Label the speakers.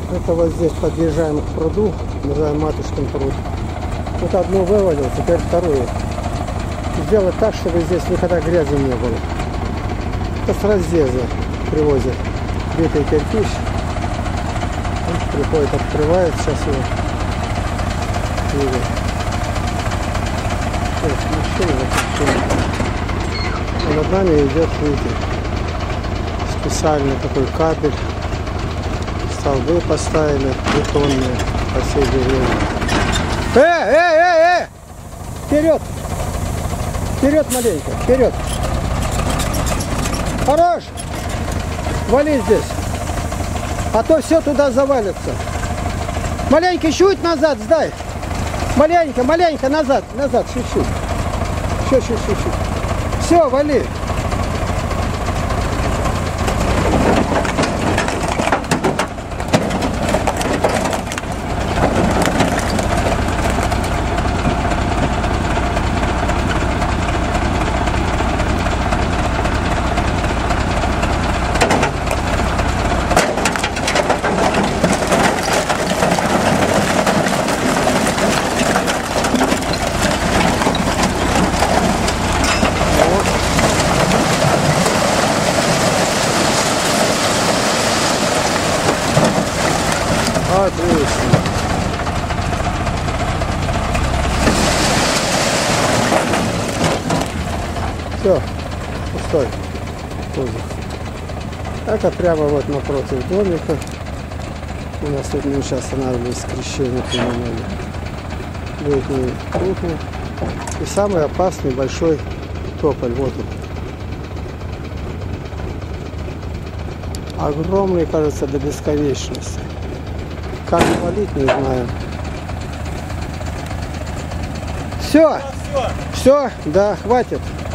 Speaker 1: Это вот здесь подъезжаем к пруду, называем Матушкин пруд. Вот одну вывалил, теперь вторую. Сделать так, чтобы здесь никогда грязи не было. Это с разъезда привозят битый кирпич. Он приходит, открывает, сейчас его видит. А над нами идет, видите, специальный такой кабель. Столбы поставили, бетонные по всей деревне. Вперед! Вперед маленько, вперед! Хорош! Вали здесь! А то все туда завалится. Маленько чуть назад сдай! Маленько, маленько назад, назад, чуть-чуть. Еще чуть-чуть. Все, вали! Отлично. Все, пустой кузов. Это прямо вот напротив домика. У нас тут мы сейчас останавливались, скрещение применили. Летнюю кухню. И самый опасный большой тополь. Вот он. Огромный, кажется, до бесконечности. Как валить, не знаю. Все, да, хватит.